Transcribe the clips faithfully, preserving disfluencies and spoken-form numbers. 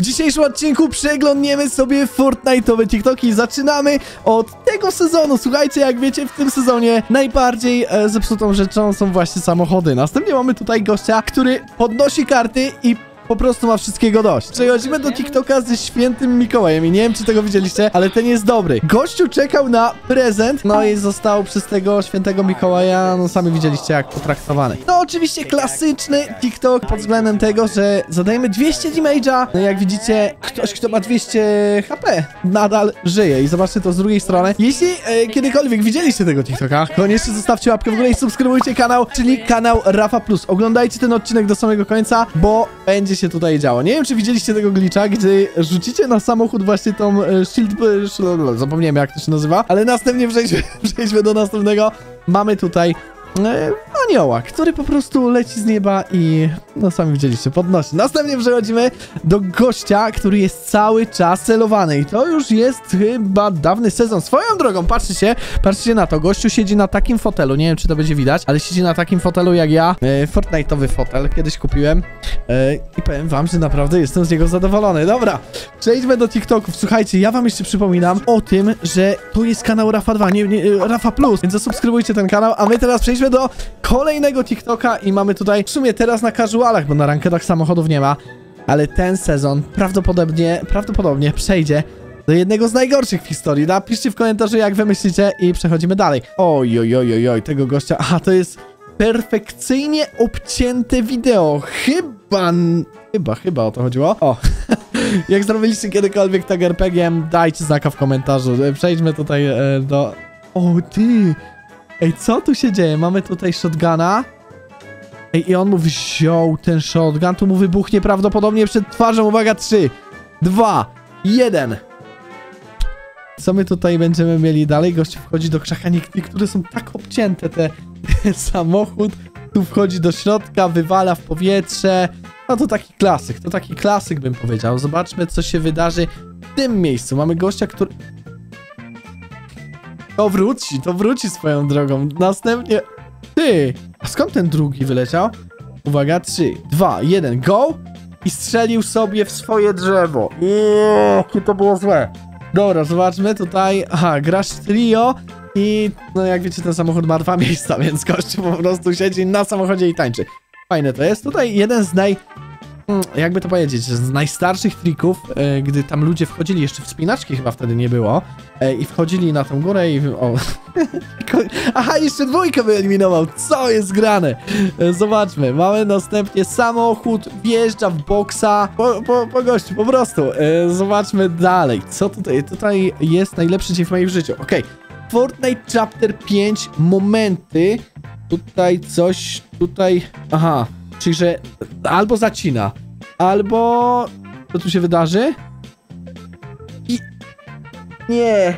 dzisiejszym odcinku przeglądniemy sobie Fortnite'owe TikToki. Zaczynamy od tego sezonu. Słuchajcie, jak wiecie, w tym sezonie najbardziej e, zepsutą rzeczą są właśnie samochody. Następnie mamy tutaj gościa, który podnosi karty i po prostu ma wszystkiego dość. Przechodzimy do TikToka ze świętym Mikołajem i nie wiem, czy tego widzieliście, ale ten jest dobry. Gościu czekał na prezent, no i został przez tego świętego Mikołaja, no sami widzieliście, jak potraktowany. No oczywiście klasyczny TikTok pod względem tego, że zadajemy dwieście damage'a. No jak widzicie, ktoś, kto ma dwieście H P, nadal żyje. I zobaczcie to z drugiej strony. Jeśli e, kiedykolwiek widzieliście tego TikToka, koniecznie zostawcie łapkę w górę i subskrybujcie kanał, czyli kanał Rafa Plus. Oglądajcie ten odcinek do samego końca, bo będzie się tutaj działo. Nie wiem, czy widzieliście tego glitcha, gdy rzucicie na samochód właśnie tą e, shield... E, zapomniałem, jak to się nazywa, ale następnie przejdźmy, przejdźmy do następnego. Mamy tutaj e, anioła, który po prostu leci z nieba i no sami widzieliście, podnosi. Następnie przechodzimy do gościa, który jest cały czas celowany i to już jest chyba dawny sezon. Swoją drogą, patrzcie się, patrzcie na to. Gościu siedzi na takim fotelu, nie wiem, czy to będzie widać, ale siedzi na takim fotelu jak ja. E, Fortnite'owy fotel, kiedyś kupiłem e, i powiem wam, że naprawdę jestem z niego zadowolony. Dobra, przejdźmy do TikToków. Słuchajcie, ja wam jeszcze przypominam o tym, że to jest kanał Rafa dwa, nie, nie Rafa Plus, więc zasubskrybujcie ten kanał, a my teraz przejdźmy do kolejnego TikToka i mamy tutaj w sumie teraz na casualach, bo na rankedach samochodów nie ma, ale ten sezon prawdopodobnie, prawdopodobnie przejdzie do jednego z najgorszych w historii. Napiszcie w komentarzu, jak wy myślicie i przechodzimy dalej. Oj, oj, oj, oj, oj, tego gościa, aha, to jest perfekcyjnie obcięte wideo. Chyba, chyba, chyba o to chodziło. O, jak zrobiliście kiedykolwiek tak er pe gie em, dajcie znaka w komentarzu. Przejdźmy tutaj e, do... O, ty! Ej, co tu się dzieje? Mamy tutaj shotguna. Ej, i on mu wziął ten shotgun. Tu mu wybuchnie prawdopodobnie przed twarzą. Uwaga, trzy, dwa, jeden. Co my tutaj będziemy mieli dalej? Gość wchodzi do krzaka, niektóre są tak obcięte, te samochód. Tu wchodzi do środka, wywala w powietrze. No to taki klasyk, to taki klasyk bym powiedział. Zobaczmy, co się wydarzy w tym miejscu. Mamy gościa, który... To wróci, to wróci swoją drogą. Następnie... Ty! A skąd ten drugi wyleciał? Uwaga, trzy, dwa, jeden, go! I strzelił sobie w swoje drzewo. Eee, jakie to było złe. Dobra, zobaczmy tutaj. Aha, grasz trio i... No jak wiecie, ten samochód ma dwa miejsca, więc gościu po prostu siedzi na samochodzie i tańczy. Fajne to jest. Tutaj jeden z naj... jakby to powiedzieć, z najstarszych trików, e, gdy tam ludzie wchodzili, jeszcze wspinaczki chyba wtedy nie było, e, i wchodzili na tą górę i... O. Aha, jeszcze dwójkę wyeliminował, co jest grane? E, zobaczmy, mamy następnie samochód, wjeżdża w boksa, po, po, po gościu, po prostu. E, zobaczmy dalej, co tutaj, tutaj jest najlepszy dzień w moim życiu, okej. Okay. Fortnite Chapter pięć, momenty, tutaj coś, tutaj, aha... Czyli, że albo zacina, albo... Co tu się wydarzy? I... Nie!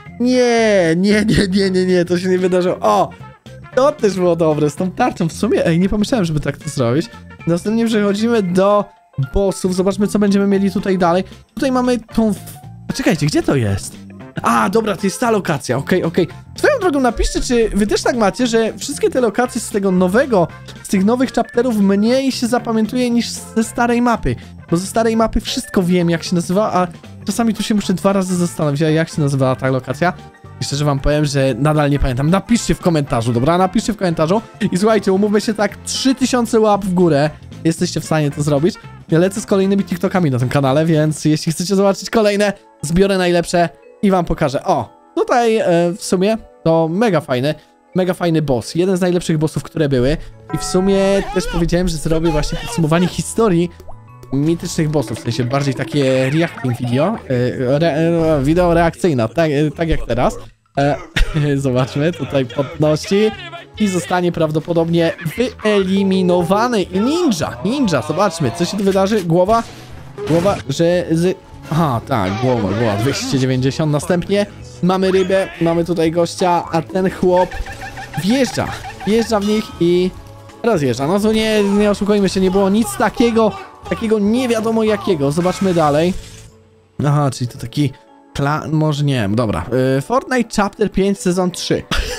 Nie! Nie, nie, nie, nie, nie, to się nie wydarzyło. O! To też było dobre, z tą tarczą w sumie. Ej, nie pomyślałem, żeby tak to zrobić. Następnie przechodzimy do bossów. Zobaczmy, co będziemy mieli tutaj dalej. Tutaj mamy tą... Czekajcie, gdzie to jest? A, dobra, to jest ta lokacja, okej, okay, okej. Okay. Swoją drogą napiszcie, czy wy też tak macie, że wszystkie te lokacje z tego nowego, z tych nowych chapterów mniej się zapamiętuje niż ze starej mapy. Bo ze starej mapy wszystko wiem, jak się nazywa, a czasami tu się muszę dwa razy zastanowić, jak się nazywała ta lokacja. I szczerze wam powiem, że nadal nie pamiętam. Napiszcie w komentarzu, dobra? Napiszcie w komentarzu. I słuchajcie, umówmy się tak, trzy tysiące łap w górę. Jesteście w stanie to zrobić. Ja lecę z kolejnymi TikTokami na tym kanale, więc jeśli chcecie zobaczyć kolejne, zbiorę najlepsze i wam pokażę. O, tutaj e, w sumie to mega fajny, mega fajny boss. Jeden z najlepszych bossów, które były. I w sumie też powiedziałem, że zrobię właśnie podsumowanie historii mitycznych bossów. W sensie bardziej takie reacting video. E, re, e, wideo reakcyjne, tak, e, tak jak teraz. E, zobaczmy, tutaj podnosi. I zostanie prawdopodobnie wyeliminowany. I ninja, ninja, zobaczmy, co się tu wydarzy. Głowa, głowa, że z... Aha, tak, głowa, głowa, dwieście dziewięćdziesiąt. Następnie mamy rybę, mamy tutaj gościa, a ten chłop wjeżdża, wjeżdża w nich i rozjeżdża. No to nie, nie oszukujmy się, nie było nic takiego, takiego nie wiadomo jakiego. Zobaczmy dalej. Aha, czyli to taki klan, może nie wiem, dobra. Yy, Fortnite Chapter pięć, sezon trzy.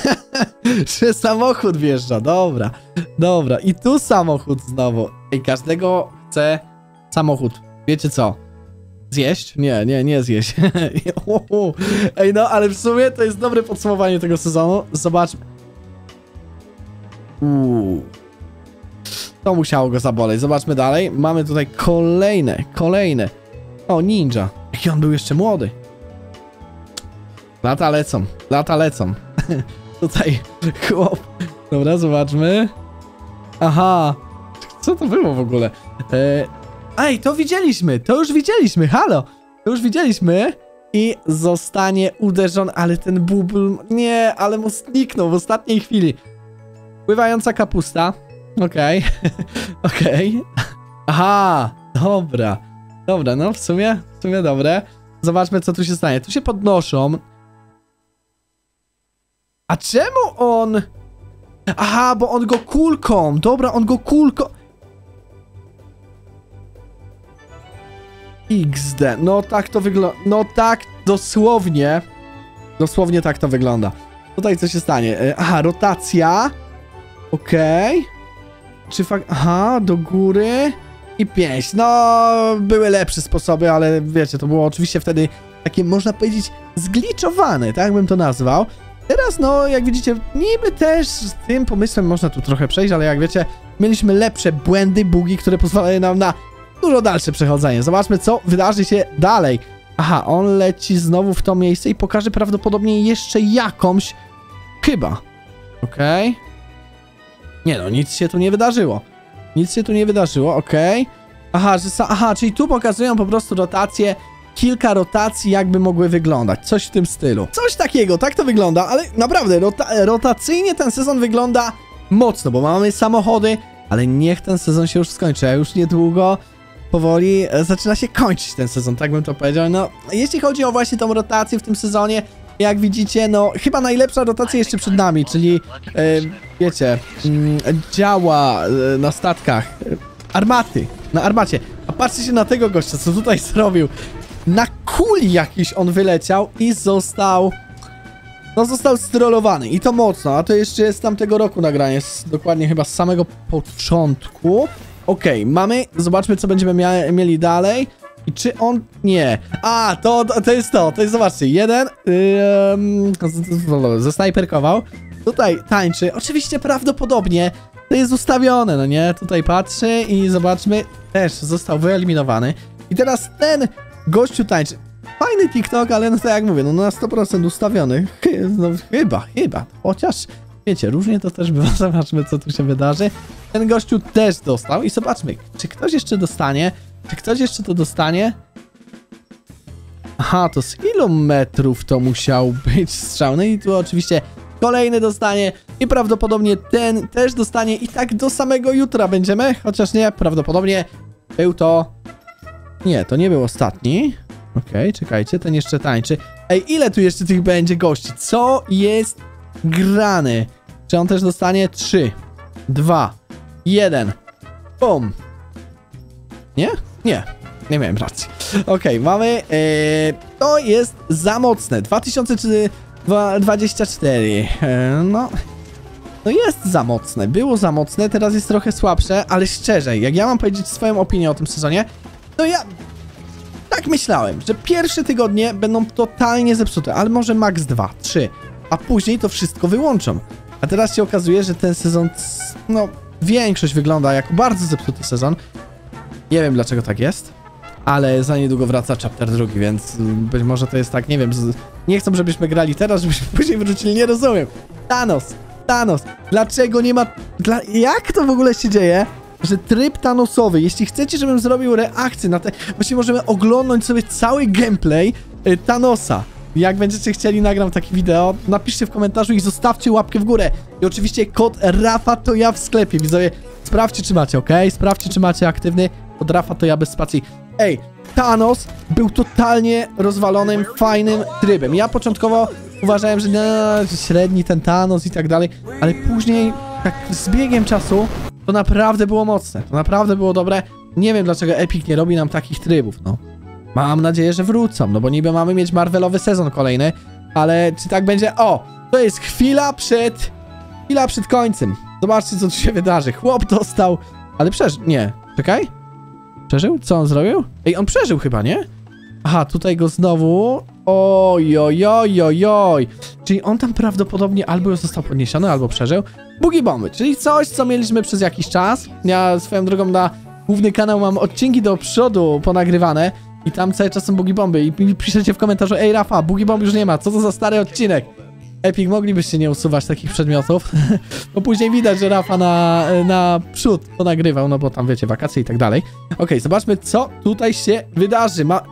Że samochód wjeżdża, dobra, dobra. I tu samochód znowu. I każdego chce samochód. Wiecie co? Zjeść? Nie, nie, nie zjeść. Ej, no, ale w sumie to jest dobre podsumowanie tego sezonu. Zobaczmy. Uuu. To musiało go zaboleć. Zobaczmy dalej. Mamy tutaj kolejne, kolejne. O, ninja. Jaki on był jeszcze młody. Lata lecą, lata lecą. Tutaj chłop. Dobra, zobaczmy. Aha. Co to było w ogóle? E... Ej, to widzieliśmy, to już widzieliśmy, halo. To już widzieliśmy. I zostanie uderzony, ale ten bubl... Nie, ale mu zniknął w ostatniej chwili. Pływająca kapusta. Okej. Okej. Aha, dobra. Dobra, no w sumie, w sumie dobre. Zobaczmy, co tu się stanie. Tu się podnoszą. A czemu on... Aha, bo on go kulką. Dobra, on go kulką... iks de. No tak to wygląda. No tak, dosłownie. Dosłownie tak to wygląda. Tutaj co się stanie? Aha, rotacja. Okej. Okay. Czy fakt... Aha, do góry. I pięść. No, były lepsze sposoby, ale wiecie, to było oczywiście wtedy takie, można powiedzieć, zgliczowane, tak bym to nazwał. Teraz, no, jak widzicie, niby też z tym pomysłem można tu trochę przejść, ale jak wiecie, mieliśmy lepsze błędy, bugi, które pozwalają nam na dużo dalsze przechodzenie. Zobaczmy, co wydarzy się dalej. Aha, on leci znowu w to miejsce i pokaże prawdopodobnie jeszcze jakąś... Chyba. Okej. Okay. Nie no, nic się tu nie wydarzyło. Nic się tu nie wydarzyło, okej. Okay. Aha, że aha, czyli tu pokazują po prostu rotację, kilka rotacji jakby mogły wyglądać. Coś w tym stylu. Coś takiego, tak to wygląda, ale naprawdę rota rotacyjnie ten sezon wygląda mocno, bo mamy samochody, ale niech ten sezon się już skończy, a już niedługo powoli zaczyna się kończyć ten sezon, tak bym to powiedział. No, jeśli chodzi o właśnie tą rotację w tym sezonie, jak widzicie, no, chyba najlepsza rotacja jeszcze przed nami, czyli, e, wiecie, m, działa e, na statkach, e, armaty, na armacie. A patrzcie się na tego gościa, co tutaj zrobił. Na kuli jakiś on wyleciał i został, no, został strollowany i to mocno, a to jeszcze jest z tamtego roku nagranie, z, dokładnie chyba z samego początku. Okej, okay, mamy, zobaczmy, co będziemy mia mieli dalej. I czy on... Nie. A, to, to jest to. To jest, zobaczcie, jeden yy, zasnajperkował. Tutaj tańczy. Oczywiście prawdopodobnie to jest ustawione, no nie? Tutaj patrzy i zobaczmy. Też został wyeliminowany. I teraz ten gościu tańczy. Fajny TikTok, ale no tak jak mówię, no na sto procent ustawiony. Chy, no, chyba, chyba. Chociaż, wiecie, różnie to też bywa. Zobaczmy, co tu się wydarzy. Ten gościu też dostał i zobaczmy, czy ktoś jeszcze dostanie. Czy ktoś jeszcze to dostanie? Aha, to z ilu metrów to musiał być strzał? No i tu oczywiście kolejny dostanie i prawdopodobnie ten też dostanie i tak do samego jutra będziemy, chociaż nie, prawdopodobnie był to... Nie, to nie był ostatni. Okej, okay, czekajcie, ten jeszcze tańczy. Ej, ile tu jeszcze tych będzie gości? Co jest grane? Czy on też dostanie? trzy, dwa, jeden. Bum. Nie? Nie. Nie miałem racji. Okej, okay, mamy... Yy, to jest za mocne. dwa tysiące dwudziesty czwarty. Yy, no... No jest za mocne. Było za mocne, teraz jest trochę słabsze, ale szczerze, jak ja mam powiedzieć swoją opinię o tym sezonie, to ja... Tak myślałem, że pierwsze tygodnie będą totalnie zepsute, ale może max dwa, trzy, a później to wszystko wyłączą. A teraz się okazuje, że ten sezon... No... Większość wygląda jako bardzo zepsuty sezon. Nie wiem, dlaczego tak jest, ale za niedługo wraca chapter drugi, więc być może to jest tak, nie wiem, z... nie chcą, żebyśmy grali teraz, żebyśmy później wrócili, nie rozumiem. Thanos, Thanos, dlaczego nie ma... Dla... Jak to w ogóle się dzieje, że tryb Thanosowy, jeśli chcecie, żebym zrobił reakcję na te... Właśnie możemy oglądnąć sobie cały gameplay y, Thanosa. Jak będziecie chcieli, nagram takie wideo, napiszcie w komentarzu i zostawcie łapkę w górę. I oczywiście kod Rafa to ja w sklepie, widzowie. Sprawdźcie, czy macie, ok? Sprawdźcie, czy macie aktywny kod Rafa to ja bez spacji. Ej, Thanos był totalnie rozwalonym, fajnym trybem. Ja początkowo uważałem, że no, średni ten Thanos i tak dalej, ale później, tak z biegiem czasu, to naprawdę było mocne. To naprawdę było dobre. Nie wiem, dlaczego Epic nie robi nam takich trybów, no. Mam nadzieję, że wrócą, no bo niby mamy mieć Marvelowy sezon kolejny, ale czy tak będzie? O, to jest chwila przed... Chwila przed końcem. Zobaczcie, co tu się wydarzy. Chłop dostał... Ale przeżył... Nie. Czekaj. Przeżył? Co on zrobił? Ej, on przeżył chyba, nie? Aha, tutaj go znowu... Oj, oj, oj, oj, oj. Czyli on tam prawdopodobnie albo został podniesiony, albo przeżył. Boogie Bomby, czyli coś, co mieliśmy przez jakiś czas. Ja swoją drogą na główny kanał mam odcinki do przodu ponagrywane i tam cały czas są Boogie Bomby. I piszecie w komentarzu, ej Rafa, Boogie Bomb już nie ma, co to za stary odcinek? Epic, moglibyście nie usuwać takich przedmiotów. Bo później widać, że Rafa na, na przód ponagrywał, no bo tam wiecie, wakacje i tak dalej. Okej, okay, zobaczmy, co tutaj się wydarzy. Ma...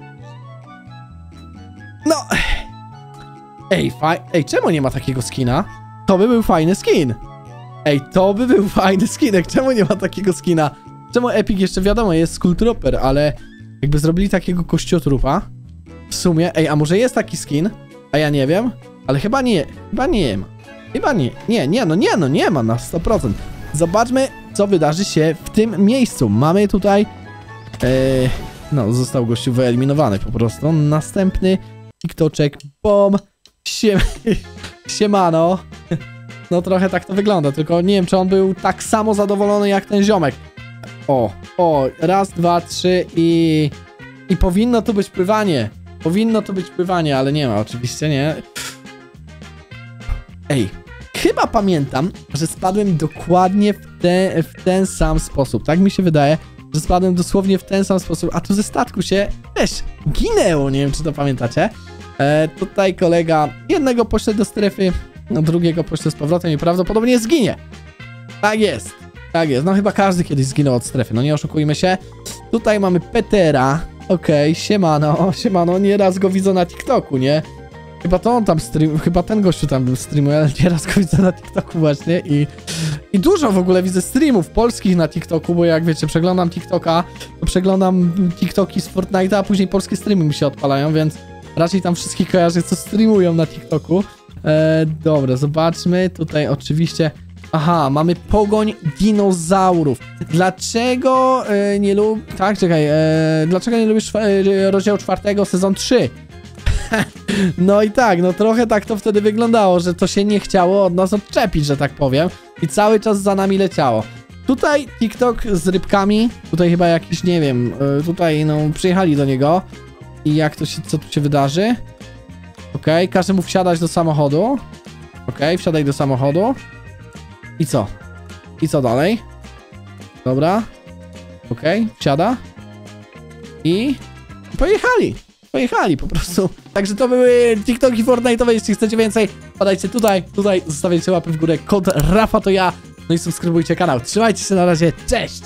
No... Ej, faj... Ej, czemu nie ma takiego skina? To by był fajny skin. Ej, to by był fajny skinek. Czemu nie ma takiego skina? Czemu Epic jeszcze wiadomo, jest Skull Trooper, ale jakby zrobili takiego kościotrupa. W sumie, ej, a może jest taki skin? A ja nie wiem, ale chyba nie, chyba nie ma. Chyba nie, nie, nie, no nie, no nie ma na sto procent. Zobaczmy, co wydarzy się w tym miejscu. Mamy tutaj... Yy, no, został gościu wyeliminowany po prostu. Następny TikToczek, bom. Siem... Siemano. No trochę tak to wygląda, tylko nie wiem, czy on był tak samo zadowolony jak ten ziomek. O, o, raz, dwa, trzy i... I powinno to być pływanie. Powinno to być pływanie, ale nie ma oczywiście, nie? Ej, chyba pamiętam, że spadłem dokładnie w, te, w ten sam sposób. Tak mi się wydaje, że spadłem dosłownie w ten sam sposób, a tu ze statku się też ginęło, nie wiem, czy to pamiętacie. E, tutaj kolega jednego pośle do strefy, no drugiego pośle z powrotem i prawdopodobnie zginie. Tak jest, tak jest. No chyba każdy kiedyś zginął od strefy, no nie oszukujmy się. Tutaj mamy Petera. Okej, okay, siemano, siemano, nieraz go widzę na TikToku, nie? Chyba to on tam stream, chyba ten gościu tam streamuje, ale nieraz go widzę na TikToku właśnie i... I dużo w ogóle widzę streamów polskich na TikToku, bo jak wiecie, przeglądam TikToka, to przeglądam TikToki z Fortnite'a, a później polskie streamy mi się odpalają, więc raczej tam wszystkich kojarzę, co streamują na TikToku. E, dobra, zobaczmy, tutaj oczywiście... Aha, mamy pogoń dinozaurów. Dlaczego e, nie lubię... Tak, czekaj. E, dlaczego nie lubisz e, rozdziału czwartego, sezon trzy? No i tak, no trochę tak to wtedy wyglądało, że to się nie chciało od nas odczepić, że tak powiem. I cały czas za nami leciało. Tutaj TikTok z rybkami. Tutaj chyba jakiś, nie wiem, e, tutaj no przyjechali do niego. I jak to się, co tu się wydarzy? Okej, okay, każe mu wsiadać do samochodu. Okej, okay, wsiadaj do samochodu. I co? I co dalej? Dobra. Okej, okay, wsiada. I... Pojechali. Pojechali po prostu. Także to były TikToki Fortnite'owe. Jeśli chcecie więcej, podajcie tutaj, tutaj. Zostawiajcie łapy w górę. Kod Rafa to ja. No i subskrybujcie kanał. Trzymajcie się, na razie. Cześć!